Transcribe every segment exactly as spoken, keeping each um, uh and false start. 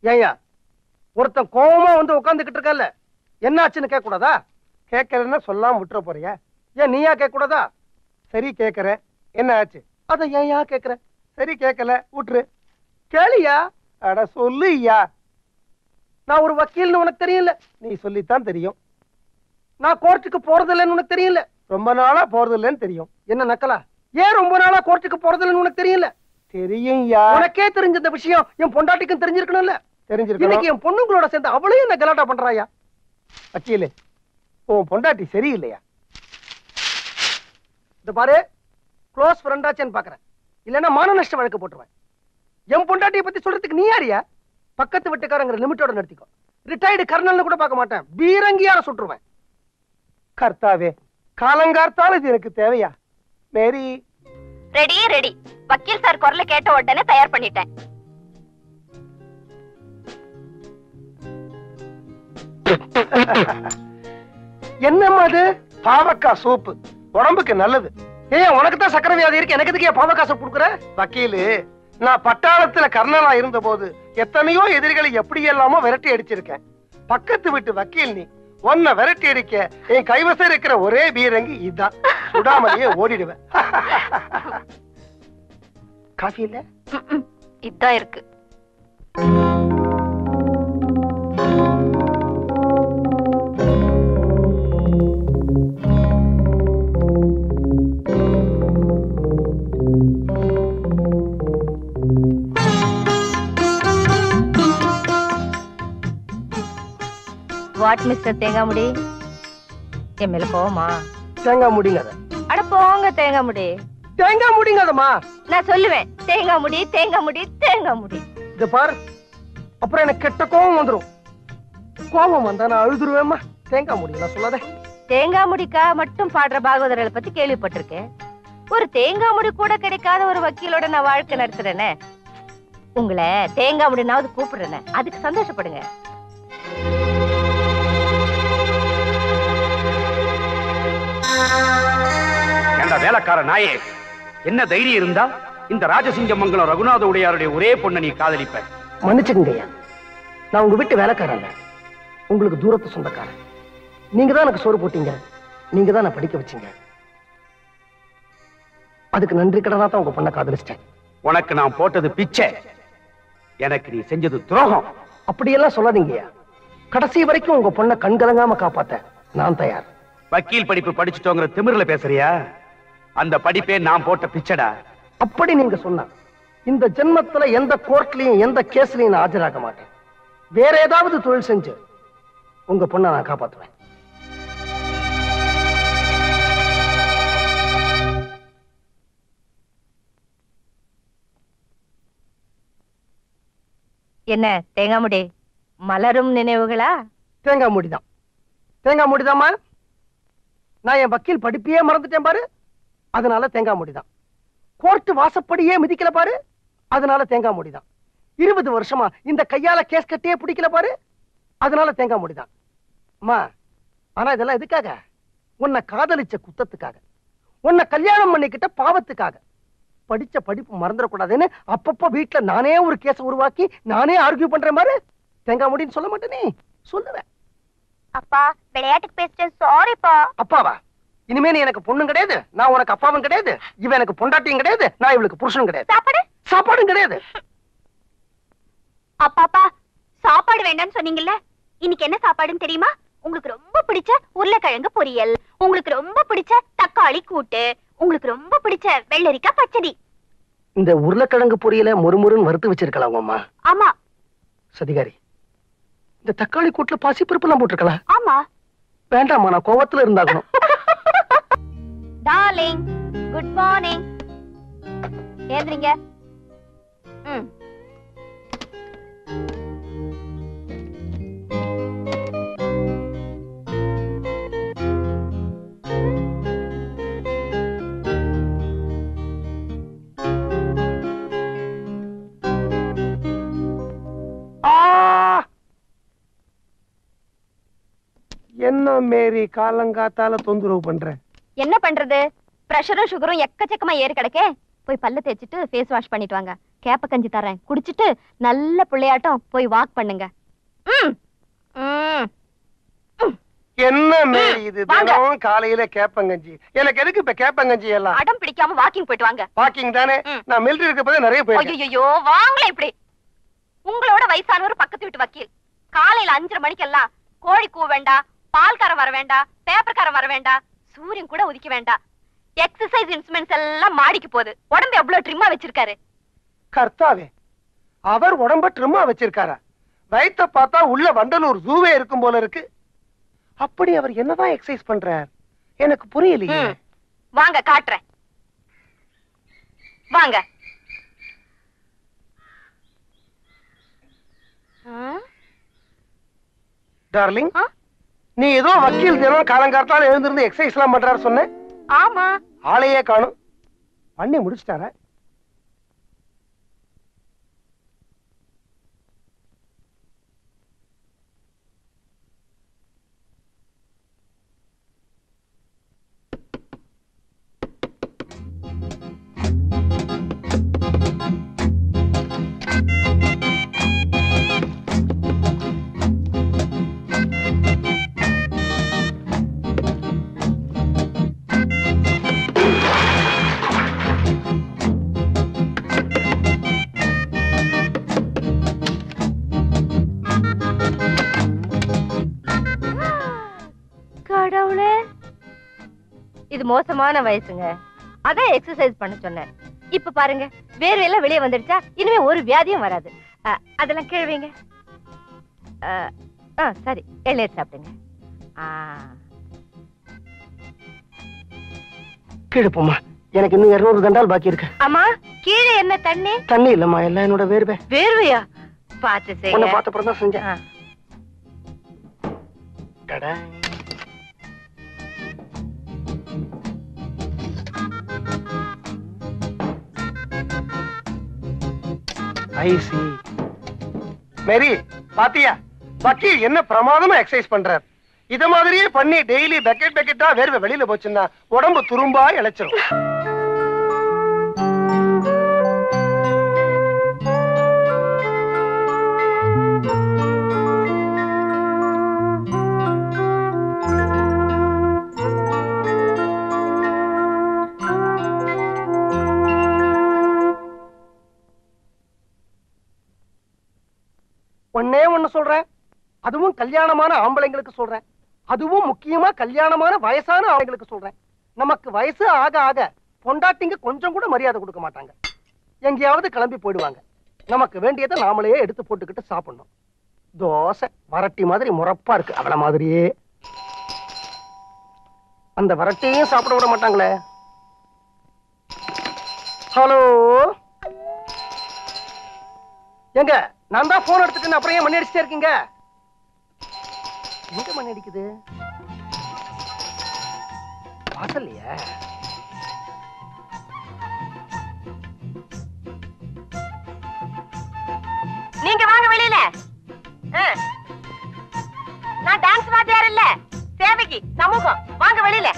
ஏயா ஒருத்தன் கோவமா வந்து உட்காந்துக்கிட்டு இருக்கல, என்னாச்சுன்னு கேட்க கூடாதா? கேட்கறேன்னா சொல்லாம விட்டுற போறியா? ஏன் நீயா கேட்க கூடாதா? சரி கேட்கறேன், என்ன ஆச்சு? அத ஏன் கேட்கற? சரி கேட்கல விட்டுரு. கேளியா? அட சொல்லு ஐயா. நான் ஒரு வக்கீல்னு உனக்கு தெரியல. நீ சொல்லித்தான் தெரியும். நான் கோர்ட்டுக்கு போறது இல்லைன்னு உனக்கு தெரியல. ரொம்ப நாளா போறது இல்லைன்னு தெரியும். என்ன நக்கலா? ஏன் ரொம்ப நாளா கோர்ட்டுக்கு போறது இல்லைன்னு உனக்கு தெரியல? தெரியும் யா. உனக்கே தெரிஞ்ச இந்த விஷயம் என் பொண்டாட்டிக்கும் தெரிஞ்சிருக்கணும்ல. தெரிஞ்சிருக்கணும். இன்னைக்கு என் பொண்ணுங்களோட சேர்ந்து அவளையும் என்ன கலாட்டா பண்றாயா? வக்கீலு, உன் பொண்டாட்டி சரியில்லையா? இந்த பாரு, க்ளோஸ் ஃப்ரெண்டாச்சேன்னு பாக்குறேன், இல்லைன்னா மான நஷ்ட வழக்கு போட்டுருவேன். என் பொண்டாட்டியை பத்தி சொல்றதுக்கு நீ யாரியா? பக்கத்து வீட்டுக்காரங்கிற லிமிட்டோட நடத்திக்கோ. ரிட்டையர்டு கர்னல்னு கூட பார்க்க மாட்டேன், பீரங்கியார சுட்டுருவேன். கர்த்தாவே, காலங்கார்த்தால இது எனக்கு தேவையா? Mary ready ready. வக்கீல் சார் குரல கேட்ட உடனே தயார் பண்ணிட்டேன். என்னம்மா அது? பாவக்காய் சூப்பு உடம்புக்கு நல்லது. ஏன் உனக்கு தான் சக்கரை வியாதி இருக்கு, எனக்கு எதுக்கு பாவக்காய் சூப் கொடுக்குற? வக்கீலு, நான் பட்டாளத்துல கர்னலா இருந்த போது எத்தனையோ எதிரிகளை எப்படி எல்லாமோ விரட்டி அடிச்சிருக்கேன். பக்கத்து வீட்டு வக்கீல் நீ, ஒன்ன விரட்டி அடிக்க என் கைவசம் இருக்கிற ஒரே பீரங்கி இதுதான். சுடாமலேயே ஓடிடுவேன். காஃபி இல்ல? இதான் இருக்கு. வாட் மிஸ்டர் தேங்காமுடி, என் மேல கோவமா? தேங்காய் முடிங்க. அட போங்க தேங்காமுடி. தேங்காய் முடிங்காதம்மா. நான் சொல்லுவேன் தேங்காமுடி தேங்காமுடி தேங்காமுடி. இது பாரு, அப்புறம் எனக்கு கெட்ட கோவம் வந்துடும். கோவம் வந்தா நான் அழுதுருவேம்மா. தேங்காய் முடி நான் சொல்லாத. தேங்காய் முடிக்கா மட்டும் பாடுற பாகவதர்களை பத்தி கேள்விப்பட்டிருக்கேன். ஒரு தேங்காய் முடி கூட கிடைக்காத ஒரு வக்கீலோட நான் வாழ்க்கை நடத்துறேனே. உங்களை தேங்காய் முடினாவது கூப்பிடுறேனே, அதுக்கு சந்தோஷப்படுங்க. வேலைக்கார நாயே, என்ன தைரியம் இருந்தா இந்த ராஜசிங்கமங்கலம் ரகுநாத உடையாருடைய ஒரே பொண்ணை நீ காதலிப்ப? மன்னிச்சுக்கங்கய்யா, நான் உங்க வீட்டு வேலைக்காரன், உங்களுக்கு தூரத்து சொந்தக்காரன். நீங்க தான் எனக்கு சோறு போட்டீங்க, நீங்க தான் நான் படிக்க வச்சீங்க. அதுக்கு நன்றி கடனா தான் உங்க பொண்ணை காதலிச்சிட்டேன். உனக்கு நான் போட்டது பிச்சை, எனக்கு நீ செஞ்சது துரோகம். அப்படியெல்லாம் சொல்லாதீங்கய்யா. கடைசி வரைக்கும் உங்க பொண்ணை கண்கலங்காம காப்பாத்த நான் தயார். வக்கீல் படிப்பு படிச்சுட்டோங்கிற திமிர்ல பேசுறியா? அந்த படிப்பே நான் போட்ட பிச்சடா. அப்படி நீங்க சொன்னா இந்த ஜென்மத்துல எந்த கோர்ட்லயும் எந்த கேஸ்லயும் நான் ஆஜராக மாட்டேன். வேற ஏதாவது தொழில் செஞ்சு உங்க பொண்ணை நான் காப்பாத்துவேன். என்ன தேங்காய் முடி, மலரும் நினைவுகளா? தேங்காய் முடிதான். தேங்காய் முடிதாமா. நான் என் வக்கீல் படிப்பையே மறந்துட்டேன் பாரு, அதனால தேங்காய் முடிதான். கோர்ட்டு வாசப்படியே மிதிக்கல பாரு, அதனால தேங்காய் முடிதான். இருபது வருஷமா இந்த கையால கேஸ் கட்டியே பிடிக்கல பாரு, அதனால தேங்காய் முடிதான். அம்மா, ஆனா இதெல்லாம் எதுக்காக? உன்னை காதலிச்ச குத்தத்துக்காக, உன்னை கல்யாணம் பண்ணிக்கிட்ட பாவத்துக்காக. படிச்ச படிப்பு மறந்துடக்கூடாதுன்னு அப்பப்ப வீட்டுல நானே ஒரு கேஸ் உருவாக்கி நானே ஆர்கியூ பண்றேன் பாரு. தேங்காய் முடின்னு சொல்ல மாட்டேனே, சொல்லுவேன். அப்பா விளையாட்டுக்கு பேசிட்டேன், சாரிப்பா. அப்பாவா? இனிமே நீ எனக்கு பொண்ணும் கிடையாது, நான் உனக்கு அப்பாவும் கிடையாது, இவன் எனக்கு பொண்டாட்டியும் கிடையாது, நான் இவளுக்கு புருஷனும் கிடையாது. சாப்பாடு சாப்பாடும் கிடையாது. அப்பாப்பா சாப்பாடு வேண்டாம்னு சொன்னீங்கல்ல, இன்னைக்கு என்ன சாப்பாடுன்னு தெரியுமா? உங்களுக்கு ரொம்ப பிடிச்ச உருளைக்கிழங்கு பொரியல், உங்களுக்கு ரொம்ப பிடிச்ச தக்காளி கூட்டு, உங்களுக்கு ரொம்ப பிடிச்ச வெள்ளரிக்காய் பச்சடி. இந்த உருளைக்கிழங்கு பொரியல முறுமுறுன்னு வறுத்து வச்சிருக்கலாம் அம்மா. ஆமா. சதிகாரி, இந்த தக்காளி கூட்டுல பாசி பருப்பு எல்லாம் போட்டிருக்கலாம். ஆமா. வேண்டாமா, நான் கோவத்துல இருந்தாகணும். Darling, good morning. ஏந்திரீங்க. ம். என்ன மேரி காலங்காத்தால தொந்தரவு பண்ற? என்ன பண்றது, பிரஷரும் சுகரும் எக்கச்சக்கமா ஏறி கிடக்கே. போய் பல்ல தேய்ச்சிட்டு ஃபேஸ் வாஷ் பண்ணிட்டு வாங்க. கேப்ப கஞ்சி தரேன், குடிச்சிட்டு நல்ல பிள்ளையாட்டம் போய் வாக் பண்ணுங்க. ம். ம். என்ன மேரி இது? தினம் காலையில கேப்பங்கஞ்சி. எனக்கு எதுக்கு இப்ப கேப்பங்கஞ்சி எல்லாம்? அடம் பிடிக்காம வாக்கிங் போயிட்டு வாங்க. வாக்கிங் தானே? நான் மிலிட்டரி இருக்க போது நிறைய போயிருக்கேன். ஐயோ வாங்களே இப்படி. உங்களோட வயசானவர் பக்கத்து வீட்டு வக்கீல் காலையில அஞ்சரை மணிக்கெல்லாம் கோழி கூ வேண்டாம், பால்காரன் வர வேண்டாம், பேப்பர்காரன் வர வேண்டாம், சூரியன் கூட உதிக்க வேண்டாம், எக்ஸசைஸ் இன்ஸ்ட்ருமெண்ட்ஸ் எல்லாம் மாடிக்கு போகுது. உடம்பு எவ்வளவு ட்ரிம்மா வச்சிருக்காரு. கர்த்தாவே, அவர் உடம்ப ட்ரிம்மா வச்சிருக்காரா? வயிற்ற பார்த்தா உள்ள வண்டலூர் ஜூவே இருக்கும் போல இருக்கு. அப்படி அவர் என்னதான் எக்ஸசைஸ் பண்றார் எனக்கு புரியலையே. வாங்க காட்டுறேன், வாங்க. டார்லிங், நீ ஏதோ வக்கீல் தினம் காலங்காத்தால எழுந்திருந்து எக்ஸசைஸ் எல்லாம் பண்றாரு சொன்ன. ஆமா. ஆளையே காணும். பண்ணி முடிச்சிட்டாரா? இது மோசமான வயசுங்க, அதான் எக்ஸசைஸ் பண்ண சொன்னேன். இப்ப பாருங்க, வேர்வை எல்லாம் வெளியே வந்துடுச்சா, இனிமே ஒரு வியாதியும் வராது. அதெல்லாம் கேள்விங்க. சரி, எள்நீர் சாப்பிடுங்க. கீழே போமா, எனக்கு இன்னும் இருநூறு தண்டால் பாக்கி இருக்கு. ஆமா, கீழே என்ன தண்ணி? தண்ணி இல்லம்மா, எல்லாம் என்னோட வேர்வை. வேர்வையா? பாத்து செய்ய. பார்த்த அப்புறம் தான் செஞ்சேன். ஐசி மேரி, பாத்தியா வக்கீல் என்ன பிரமாதமா எக்ஸசைஸ் பண்றார். இத மாதிரியே பண்ணி டெய்லி பக்கெட் பக்கெட்டா வேர்வை வெளியில போச்சுன்னா உடம்பு துரும்பா இழைச்சிரும். ஒன்னே ஒண்ணு சொல்றேன், அதுவும் கல்யாணமான ஆம்பளைங்களுக்கு சொல்றேன், அதுவும் முக்கியமா கல்யாணமான வயசான ஆம்பளைங்களுக்கு சொல்றேன். நமக்கு வயசு ஆக ஆக பொண்டாட்டிங்க கொஞ்சம் கூட மரியாதை கொடுக்க மாட்டாங்க. எங்கேயாவது கிளம்பி போயிடுவாங்க. நமக்கு வேண்டியதை நாமளே எடுத்து போட்டுக்கிட்டு சாப்பிடணும். தோசை வரட்டி மாதிரி முறப்பா இருக்கு, அவள மாதிரியே. அந்த வரட்டியும் சாப்பிட விட மாட்டாங்களே. ஹலோ, எங்க நான் தான் போன் எடுத்துட்டு அப்புறம் ஏன் மணி அடிச்சுட்டே இருக்கீங்க? எங்க மணி அடிக்குது? வாசல்லையா? நீங்க வாங்க வெளியில. நான் டான்ஸ் வாத்தியார் இல்ல, சேவைக்கு சமூகம். வாங்க வெளியில.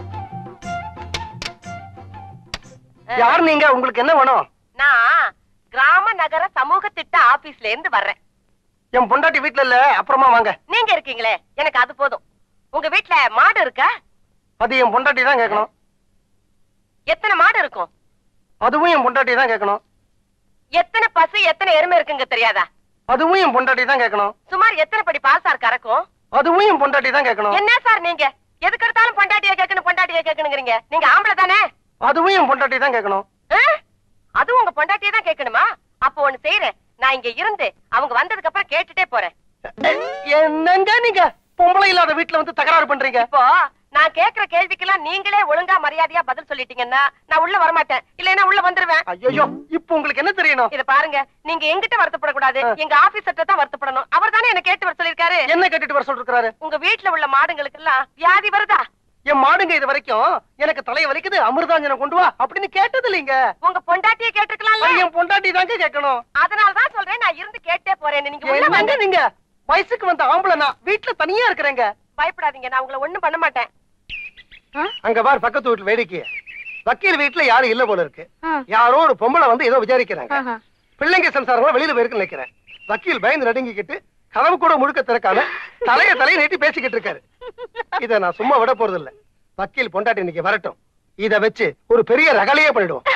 யார் நீங்க? உங்களுக்கு என்ன வேணும்? நான் கிராம நகர சமூக திட்ட ஆபீஸ்ல இருந்து வர்றேன். என் பொண்டாட்டி வீட்டுல இல்ல, அப்புறமா வாங்க. நீங்க இருக்கீங்களே, எனக்கு அது போதும். உங்க வீட்டுல மாடு இருக்கா? அது என் பொண்டாட்டி தான் கேட்கணும். எத்தனை மாடு இருக்கும்? அதுவும் என் பொண்டாட்டி தான் கேட்கணும். எத்தனை பசு எத்தனை எருமை இருக்குங்க தெரியாதா? அதுவும் என் பொண்டாட்டி தான் கேட்கணும். சுமார் எத்தனை படி பால் சார் கறக்கும்? அதுவும் என் பொண்டாட்டி தான் கேட்கணும். என்ன சார் நீங்க எதுக்கு எடுத்தாலும் பொண்டாட்டிய கேட்கணும் பொண்டாட்டிய கேட்கணுங்கிறீங்க? நீங்க ஆம்பளை தானே? அதுவும் என் பொண்டாட்டி தான் கேட்கணும். அதுவும் உங்க பொண்டாட்டியே தான் கேட்கணுமா? அப்போ ஒண்ணு செய்யறேன், நான் இங்க இருந்து அவங்க வந்ததுக்கு அப்புறம் கேட்டுட்டே போறேன். என்னங்க நீங்க பொம்பளை இல்லாத வீட்டுல வந்து தகராறு பண்றீங்க? இப்போ நான் கேக்குற கேள்விக்கெல்லாம் நீங்களே ஒழுங்கா மரியாதையா பதில் சொல்லிட்டீங்கன்னா நான் உள்ள வரமாட்டேன், இல்லன்னா உள்ள வந்துருவேன். ஐயோ, இப்போ உங்களுக்கு என்ன தெரியணும்? இத பாருங்க, நீங்க எங்கிட்ட வருத்தப்படக்கூடாது, எங்க ஆபீசர்ட்ட தான் வருத்தப்படணும். அவர் தானே என்ன கேட்டு வர சொல்லிருக்காரு. என்ன கேட்டுட்டு வர சொல்லிருக்காரு? உங்க வீட்டுல உள்ள மாடுங்களுக்கு எல்லாம் வியாதி வருதா? என் மாடுங்க இது வரைக்கும் எனக்கு தலைய வலிக்குது, அமிர்தாஞ்சனம் கொண்டு வா அப்படின்னு கேட்டது இல்லைங்க. உங்க பொண்டாட்டியே கேட்டிருக்கலாம்ல. என் பொண்டாட்டி தாங்க கேட்கணும். அதனாலதான் சொல்றேன், நான் இருந்து கேட்டே போறேன். நீங்க உள்ள வாங்க. நீங்க வயசுக்கு வந்த ஆம்பளை, நான் வீட்டுல தனியா இருக்கிறேங்க. பயப்படாதீங்க, நான் உங்களை ஒண்ணும் பண்ண மாட்டேன். அங்க பார், பக்கத்து வீட்டுல வேடிக்கை. வக்கீல் வீட்டுல யாரும் இல்ல போல இருக்கு. யாரோ ஒரு பொம்பளை வந்து ஏதோ விசாரிக்கிறாங்க. பிள்ளைங்க சம்சாரம் வெளியில போயிருக்கு நினைக்கிறேன். வக்கீல் பயந்து நடுங்கிக்கிட்டு கதவு கூட முழுக்க திறக்காம தலைய தலையை நீட்டி பேசிக்கிட்டு இருக்காரு. இத நான் சும்மா விட போறது இல்ல. வக்கீல் பொண்டாட்டி இன்னைக்கு வரட்டும். இத வச்சு ஒரு பெரிய ரகலையே பண்ணிடுவோம்.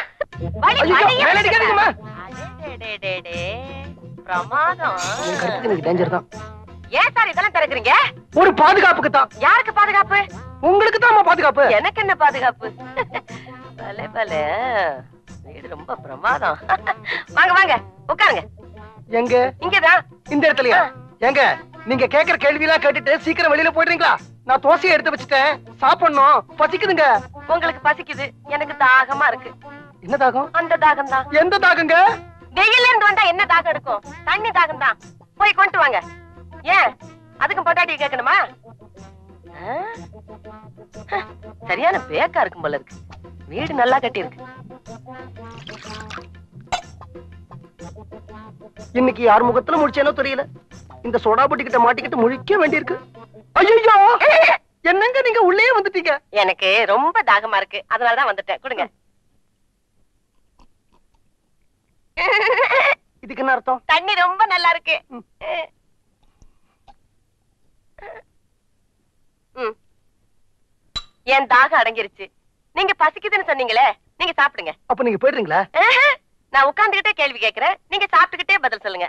பிரமாதம். டேஞ்சர் தான். ஏன் சார் இதெல்லாம் திறக்கிறீங்க? ஒரு பாதுகாப்புக்கு தான். யாருக்கு பாதுகாப்பு? உங்களுக்கு தான் பாதுகாப்பு. எனக்கு என்ன பாதுகாப்பு? பலே பலே, வீடு ரொம்ப பிரமாதம். வாங்க வாங்க உட்காருங்க. எங்க? இங்கதான். இந்த இடத்துலயா? எங்க நீங்க கேக்குற கேள்வி எல்லாம் கேட்டுட்டு சீக்கிரம் வெளியில போயிடுறீங்களா? நான் தோசையை எடுத்து வச்சுட்டேன், சாப்பிடணும், பசிக்குதுங்க. உங்களுக்கு பசிக்குது, எனக்கு தாகமா இருக்கு. என்ன தாகம்? அந்த தாகம் தான். எந்த தாகங்க? வெயில்ல இருந்து வந்தா என்ன தாகம் எடுக்கும்? தண்ணி தாகம் தான். போய் கொண்டு வாங்க. ஏன் அதுக்கும் பொண்டாட்டி கேட்கணுமா? சரியான பேக்கா இருக்கும் போல இருக்கு. வீடு நல்லா கட்டி இருக்கு. இன்னைக்கு யார் முகத்துல முடிச்சேனோ தெரியல. இந்த சோடா புட்டி கிட்ட மாட்டிக்கிட்டு முழிக்க வேண்டியிருக்கு. ஐயோ, என்னங்க நீங்க உள்ளே வந்துட்டீங்க? எனக்கு ரொம்ப தாகமா இருக்கு, அதனாலதான் வந்துட்டேன். கொடுங்க. இதுக்கு என்ன அர்த்தம்? தண்ணி ரொம்ப நல்லா இருக்கு. என் தாகம் அடங்கிருச்சு. நீங்க பசிக்குதுன்னு சொன்னீங்களே, நீங்க சாப்பிடுங்க. அப்ப நீங்க போயிடுறீங்களா? நான் உட்கார்ந்துகிட்டே கேள்வி கேட்கிறேன், நீங்க சாப்பிட்டுக்கிட்டே பதில் சொல்லுங்க.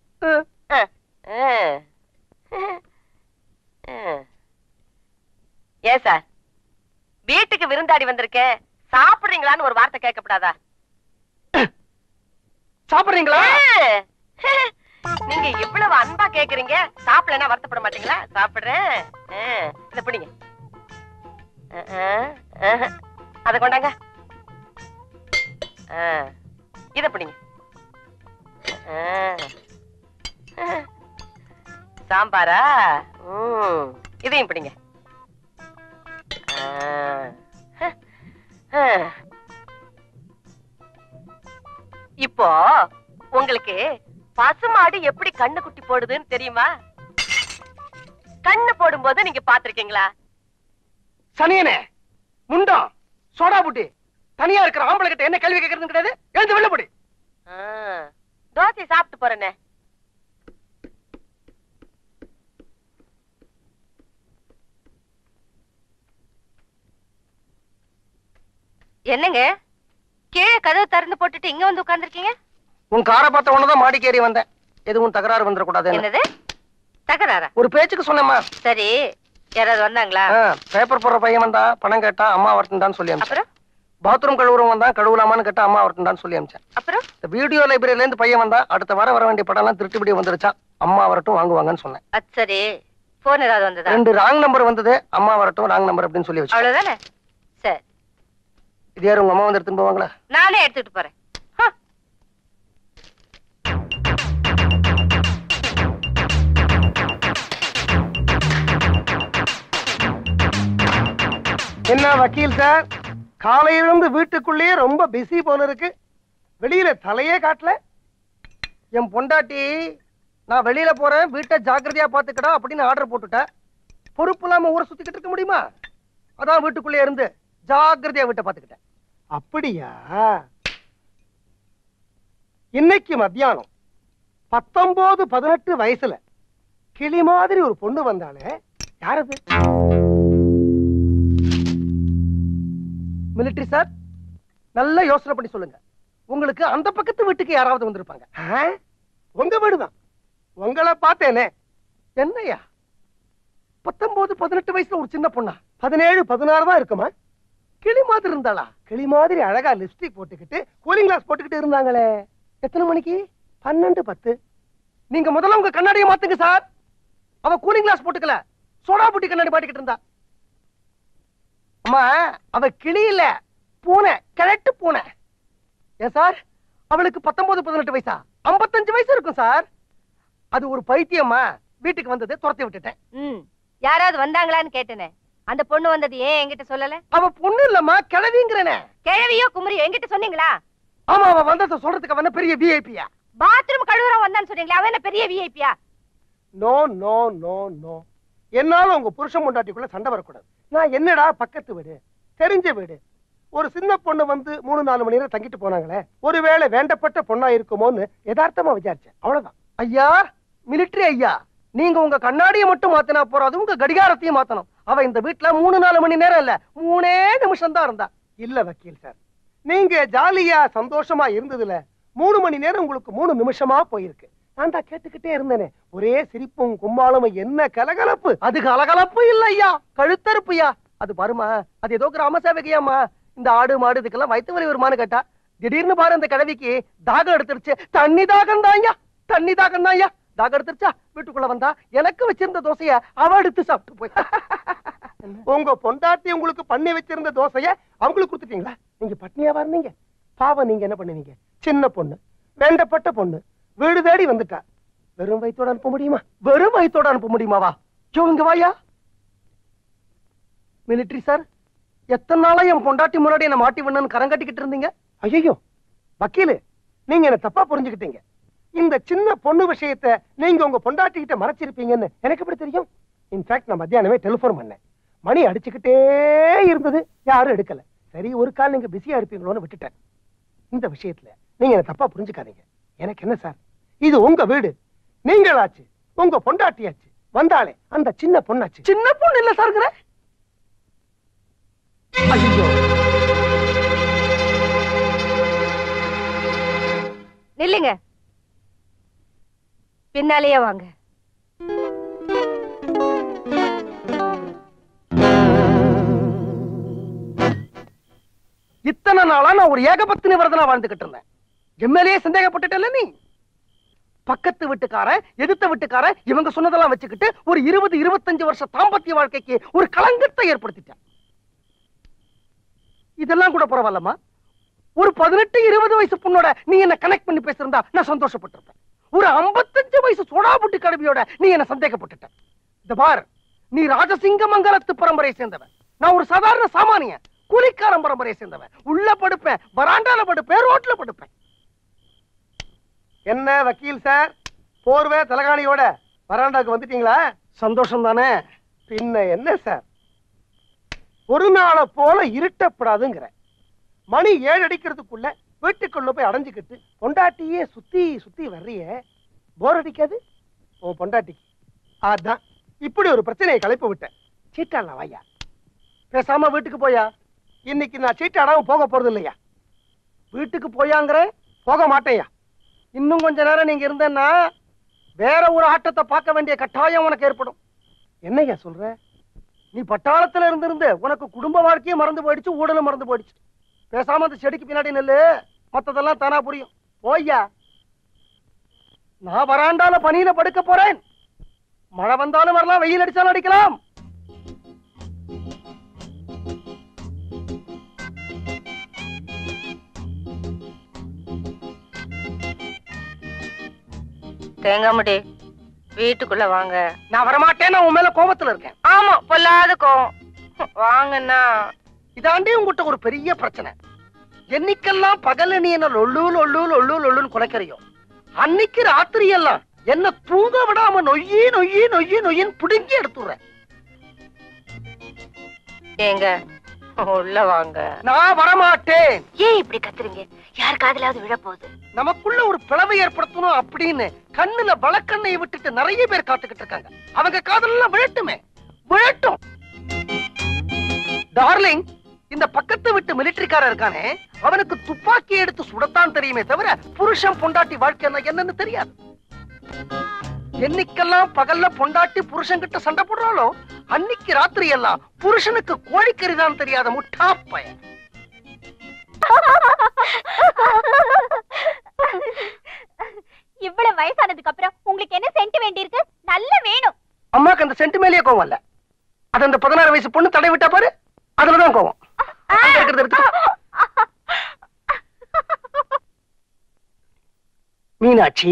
ஏன் சார், வீட்டுக்கு விருந்தாடி வந்திருக்கேன், சாப்பிடுறீங்களான்னு ஒரு வார்த்தை கேட்கப்படாதா? சாப்பிடுறீங்களா? நீங்க இவ்வளவு அன்பா கேக்குறீங்க, சாப்பிடலன்னா வருத்தப்பட மாட்டீங்களா? சாப்பிடுறேன். இத பிடிங்க. அத கொண்டாங்க. இத பிடிங்க. சாம்பாரா? இதையும் பிடிங்க. இப்போ உங்களுக்கு பசுமாடு எப்படி கண்ணு குட்டி போடுதுன்னு தெரியுமா? கண்ணு போடும்போது நீங்க பாத்திருக்கீங்களா? சனியனே, முண்டம், சோடா புட்டி, தனியா இருக்கிற ஆம்பளை கிட்ட என்ன கேள்வி கேட்கறது கிடையாது. எழுந்து வெளில போடு. தோசை சாப்பிட்டு போறேனே. என்னங்க கீழே கதவு திறந்து போட்டுட்டு இங்க வந்து உட்கார்ந்துருக்கீங்க? உன் காரை பார்த்த உடனேதான் மாடிக்கு ஏறி வந்தேன். எதுவும் தகராறு வந்துடக்கூடாது. என்னது தகராறா? ஒரு பேச்சுக்கு சொன்னேம்மா. சரி, யாராவது வந்தாங்களா? பேப்பர் போடுற பையன் வந்தா, பணம் கேட்டா அம்மா வரட்டுன்னு சொல்லி அனுப்பிச்சேன். அப்புறம் பாத்ரூம் கழுவுறவன் வந்தா, கழுவலாமான்னு கேட்டா அம்மா வரட்டுன்னு சொல்லி அனுப்பிச்சேன். அப்புறம் இந்த வீடியோ லைப்ரரியில இருந்து பையன் வந்தா, அடுத்த வர வர வேண்டிய படம் எல்லாம் திருட்டு வீடியோ வந்துருச்சா, அம்மா வரட்டும் வாங்குவாங்கன்னு சொன்னேன். அது சரி, போன் ஏதாவது வந்ததா? ரெண்டு ராங் நம்பர் வந்தது. அம்மா வரட்டும் ராங் நம்பர் அப்படின்னு சொல்லி வச்சு. அவ்வளவுதானே? சரி, இது யாரும் உங்க அம்மா வந்து எடுத்துட்டு போவாங்களா? நானே எடுத்துட்டு போறேன். என்ன வக்கீல் சார், காலையிலிருந்து வீட்டுக்குள்ளேயே ரொம்ப பிஸி போல இருக்கு. வெளியில தலையே காட்டல. என் பொண்டாட்டி நான் வெளியில போறேன், வீட்டை ஜாக்கிரதையா பாத்துக்கடா அப்படின்னு ஆர்டர் போட்டுட்டேன். பொறுப்பு இல்லாம ஊரை சுத்திக்கிட்டு இருக்க முடியுமா? அதான் வீட்டுக்குள்ளே இருந்து ஜாக்கிரதையா வீட்டை பாத்துக்கிட்டேன். அப்படியா? இன்னைக்கு மத்தியானம் பத்தொன்பது பதினெட்டு வயசுல கிளி மாதிரி ஒரு பொண்ணு வந்தாலே, யாரது? மிலிட்டரி சார், நல்லா யோசனை பண்ணி சொல்லுங்க. உங்களுக்கு அந்த பக்கத்து வீட்டுக்கு யாராவது வந்திருப்பாங்க. உங்க வீடுதான். உங்களை பார்த்தேனே. என்னையா பத்தொன்பது பதினெட்டு வயசுல ஒரு சின்ன பொண்ணா? பதினேழு பதினாறு தான் இருக்குமா? கிளி மாதிரி இருந்தாளா? கிளி மாதிரி அழகா லிப்ஸ்டிக் போட்டுக்கிட்டு கூலிங் கிளாஸ் போட்டுக்கிட்டு இருந்தாங்களே. எத்தனை மணிக்கு? பன்னெண்டு பத்து. நீங்க முதல்ல உங்க கண்ணாடியை மாத்துங்க சார். அவ கூலிங் கிளாஸ் போட்டுக்கல, சோடா புட்டி கண்ணாடி மாட்டிக்கிட்டு இருந்தா. அம்மா, அவ கிளி இல்ல, பூனை, கிழட்டு பூனை. ஏன் சார், அவளுக்கு பத்தொன்பது பதினெட்டு வயசா? ஐம்பத்தஞ்சு வயசு இருக்கும் சார். அது ஒரு பைத்தியம்மா, வீட்டுக்கு வந்தது, துரத்தி விட்டுட்டேன். ம், யாராவது வந்தாங்களான்னு கேட்டேனே. அந்த பொண்ணு வந்தது ஏன் என்கிட்ட சொல்லல? அவ பொண்ணு இல்லம்மா, கிழவிங்கிறனே. கிழவியோ குமரியோ என்கிட்ட சொன்னீங்களா? ஆமா, அவ வந்தத சொல்றதுக்கு அவன பெரிய விஐபியா? பாத்ரூம் கழுவுறவன் வந்தான்னு சொன்னீங்களா? அவன் என்ன பெரிய விஐபியா? No no no no. என்னால உங்க புருஷன் பொண்டாட்டிக்குள்ள சண்டை வரக்கூடாது. நான் என்னடா பக்கத்து வீடு, தெரிஞ்ச வீடு, ஒரு சின்ன பொண்ணு வந்து மூணு நாலு மணி நேரம் தங்கிட்டு போனாங்களே, ஒருவேளை வேண்டப்பட்ட பொண்ணா இருக்குமோன்னு யதார்த்தமா விசாரிச்சேன், அவ்வளவுதான். ஐயா மிலிட்டரி ஐயா, நீங்க உங்க கண்ணாடியை மட்டும் மாத்தினா போறாது, உங்க கடிகாரத்தையும் மாத்தணும். அவ இந்த வீட்டுல மூணு நாலு மணி நேரம் இல்ல, மூணே நிமிஷம் தான் இருந்தா. இல்ல வக்கீல் சார், நீங்க ஜாலியா சந்தோஷமா இருந்ததுல மூணு மணி நேரம் உங்களுக்கு மூணு நிமிஷமா போயிருக்கு. நான் தான் கேட்டுக்கிட்டே இருந்தேனே, ஒரே சிரிப்பும் கும்மாளம், என்ன கலகலப்பு. அது கலகலப்பு இல்ல ஐயா, கழுத்தறுப்புயா. அது பாருமா, அது ஏதோ கிராம சேவகையாமா. இந்த ஆடு மாடு இதுக்கெல்லாம் வயிற்று வலி வருமானு கேட்டா, திடீர்னு பாரு அந்த கிழவிக்கு தாகம் எடுத்துருச்சு. தண்ணி தாகம் தான் ஐயா, தண்ணி தாகம் தான் ஐயா. தாகம் எடுத்துருச்சா, வீட்டுக்குள்ள வந்தா எனக்கு வச்சிருந்த தோசைய அவ எடுத்து சாப்பிட்டு போய். உங்க பொண்டாட்டி உங்களுக்கு பண்ணி வச்சிருந்த தோசைய அவங்களுக்கு கொடுத்துட்டீங்களா? நீங்க பட்னியாவா இருந்தீங்க? பாவம், நீங்க என்ன பண்ணுவீங்க? சின்ன பொண்ணு, வேண்டப்பட்ட பொண்ணு, வீடு தேடி வந்துட்டா. வெறும் வயித்தோட அனுப்ப முடியுமா? வெறும் வயித்தோட அனுப்ப முடியுமாவா? இங்க வாயா. மிலிட்டரி சார், எத்தனை நாளா என் பொண்டாட்டி முன்னாடி என்ன மாட்டி விடணும்னு கரங்கட்டிக்கிட்டு இருந்தீங்க? ஐயோ வக்கீலு, நீங்க என்ன தப்பா புரிஞ்சுக்கிட்டீங்க. இந்த சின்ன பொண்ணு விஷயத்தை நீங்க உங்க பொண்டாட்டி கிட்ட மறைச்சிருப்பீங்கன்னு எனக்கு எப்படி தெரியும்? இன்ஃபேக்ட் நான் மத்தியானமே டெலிபோன் பண்ணேன், மணி அடிச்சுக்கிட்டே இருந்தது, யாரும் எடுக்கல. சரி, ஒரு கால் நீங்க பிஸியா இருப்பீங்களோன்னு விட்டுட்டேன். இந்த விஷயத்துல நீங்க என்ன தப்பா புரிஞ்சுக்காதீங்க. எனக்கு என்ன சார், இது உங்க வீடு, நீங்களாச்சு, உங்க பொண்டாட்டியாச்சு, வந்தாலே அந்த சின்ன பொண்ணாச்சு. சின்ன பொண்ணு இல்ல சார். ஐயோ, நில்லுங்க, பின்னாலேயே வாங்க. இத்தனை நாளா நான் ஒரு ஏகபத்தினி விரதனா வாழ்ந்துகிட்டு இருந்தேன். எம்எல்ஏ சந்தேகப்பட்டுட்டல நீ. பக்கத்து வீட்டுக்காரன், எதிர்த்த வீட்டுக்காரன், இவங்க சொன்னதெல்லாம் வச்சுக்கிட்டு ஒரு இருபது இருபத்தஞ்சு வருஷ தாம்பத்திய வாழ்க்கைக்கு ஒரு களங்கத்தை ஏற்படுத்திட்டேன். இதெல்லாம் கூட பரவாயில்லம்மா, ஒரு பதினெட்டு இருபது வயசு பொண்ணோட நீ என்ன கனெக்ட் பண்ணி பேசிருந்தா நான் சந்தோஷப்பட்டிருப்பேன். ஒரு ஐம்பத்தஞ்சு வயசு சோடாபுட்டி கடவியோட நீ என்ன சந்தேகப்பட்டுட்ட. இந்த பார், நீ ராஜசிங்க மங்கலத்து பரம்பரையை சேர்ந்தவன், நான் ஒரு சாதாரண சாமானியன், கூலிக்காரன் பரம்பரையை சேர்ந்தவன். உள்ள படுப்பேன், வராண்டால படுப்பேன், ரோட்ல படுப்பேன். என்ன வக்கீல் சார், போர்வே தலகாணியோட வராண்டாக்கு வந்துட்டீங்களா? சந்தோஷம் தானே? பின்ன என்ன சார், ஒரு நாளை போல இருட்டப்படாதுங்கிற. மணி ஏழு அடிக்கிறதுக்குள்ள வீட்டுக்குள்ள போய் அடைஞ்சுக்கிட்டு பொண்டாட்டியே சுத்தி சுத்தி வர்றிய, போர் அடிக்காது உன் பொண்டாட்டிக்கு? அதான் இப்படி ஒரு பிரச்சனையை கலைப்பு விட்டேன். சீட்டாள வாயா, பேசாம வீட்டுக்கு போயா. இன்னைக்கு நான் சீட்டாடாம போக போறது இல்லையா? வீட்டுக்கு போயாங்கிற? போக மாட்டேயா. இன்னும் கொஞ்ச நேரம் நீங்க இருந்தேன்னா வேற ஒரு ஆட்டத்தை பார்க்க வேண்டிய கட்டாயம் உனக்கு ஏற்படும். என்னையா சொல்ற? நீ பட்டாளத்துல இருந்திருந்து உனக்கு குடும்ப வாழ்க்கையே மறந்து போயிடுச்சு, ஊடலும் மறந்து போயிடுச்சு. பேசாம அந்த செடிக்கு பின்னாடி நெல்லு, மத்ததெல்லாம் தானா புரியும். போய்யா. நான் வராண்டால பனியில படுக்க போறேன். மழை வந்தாலும் வரலாம், வெயில் அடிச்சாலும் அடிக்கலாம். தேங்காமடி, வீட்டுக்குள்ள வாங்க. நான் வரமாட்டேன், நான் உன் மேல கோபத்துல இருக்கேன். ஆமா, பொல்லாத கோவம். வாங்கண்ணா. இதாண்டி உங்ககிட்ட ஒரு பெரிய பிரச்சனை. என்னைக்கெல்லாம் பகல நீ என்ன லொல்லு லொல்லு லொல்லு லொல்லுன்னு குலைக்கிறியோ, அன்னைக்கு ராத்திரி எல்லாம் என்ன தூங்க விடாம நொய்யி நொய்யி நொய்யி நொய்யின்னு புடுங்கி எடுத்துறேன். ஏங்க, உள்ள வாங்க. நான் வரமாட்டேன். ஏன் இப்படி கத்துறீங்க? யார் காதலாவது விழ போகுது? நமக்குள்ள ஒரு பிளவை ஏற்படுத்தணும் அப்படின்னு கண்ணுல வழக்கண்ணையை விட்டுட்டு நிறைய பேர் காத்துக்கிட்டு இருக்காங்க. அவங்க காதலாம் விழட்டுமே, விழட்டும். டார்லிங், இந்த பக்கத்து விட்டு மிலிட்டரிக்காரன் இருக்கானே, அவனுக்கு துப்பாக்கி எடுத்து சுடத்தான் தெரியுமே தவிர புருஷன் பொண்டாட்டி வாழ்க்கை என்னன்னு தெரியாது. என்னைக்கெல்லாம் பகல்ல பொண்டாட்டி புருஷன் கிட்ட சண்டை போடுறாளோ, அன்னைக்கு ராத்திரி எல்லாம் புருஷனுக்கு கோழிக்கறிதான் தெரியாத முட்டா பையன். இவ்வளவு வயசானதுக்கு அப்புறம் உங்களுக்கு என்ன சென்ட் வேண்டி இருக்கு? நல்ல வேணும். அம்மாக்கு அந்த சென்ட் மேலேயே கோவம் இல்ல, அது அந்த பதினாறு வயசு பொண்ணு தடை விட்டா பாரு, அதுலதான் கோவம். மீனாட்சி,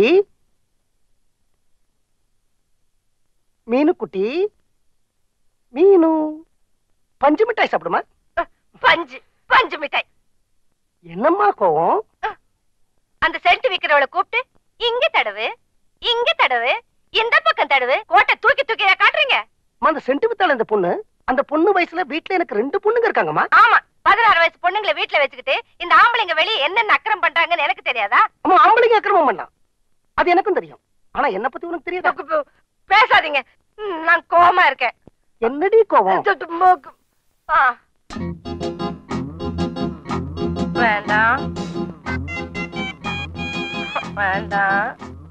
மீனு குட்டி, மீனு பஞ்சு மிட்டாய் சாப்பிடுமா? பஞ்சு பஞ்சு மிட்டாய். என்னம்மா கோவம்? அந்த சென்ட் விக்கிறவளை கூப்பிட்டு இங்க தடவு, இங்க தடவு, இந்த பக்கம் தடவு, கோட்டை தூக்கி தூக்கி காட்டுறீங்க. அந்த சென்ட் வித்தால இந்த பொண்ணு, அந்த பொண்ணு வயசுல வீட்டுல எனக்கு ரெண்டு பொண்ணுங்க இருக்காங்கம்மா. ஆமா, பதினாறு வயசு பொண்ணுங்களை வீட்டுல வச்சுக்கிட்டு இந்த ஆம்பளைங்க வெளியே என்னென்ன அக்கிரம் பண்றாங்கன்னு எனக்கு தெரியாதா? அம்மா ஆம்பளைங்க அக்கிரமம் பண்ணலாம், அது எனக்கும் தெரியும். ஆனா என்ன பத்தி உனக்கு தெரியாதா? பேசாதீங்க, நான் கோவமா இருக்கேன். என்னடி கோவம்? ஆ. வேண்டாம் வேண்டாம்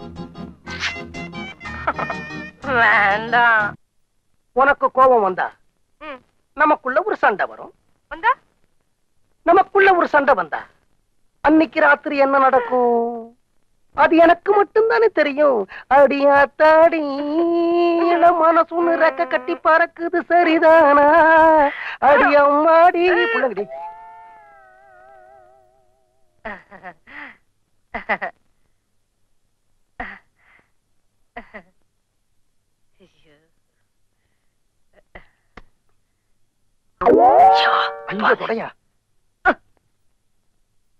வேண்டாம். உனக்கு கோபம் வந்தா ம். நமக்குள்ள ஒரு சண்டை வரும். வந்தா நமக்குள்ள ஒரு சண்டை வந்தா அன்னைக்கு ராத்திரி என்ன நடக்கும் அது எனக்கு மட்டும்தானே தெரியும். அடியாத்தாடி மனசுன்னு ரெக்க கட்டி பறக்குது சரிதானா? அடி அம்மாடி புள்ளங்கடி. ஐயோ தொடையா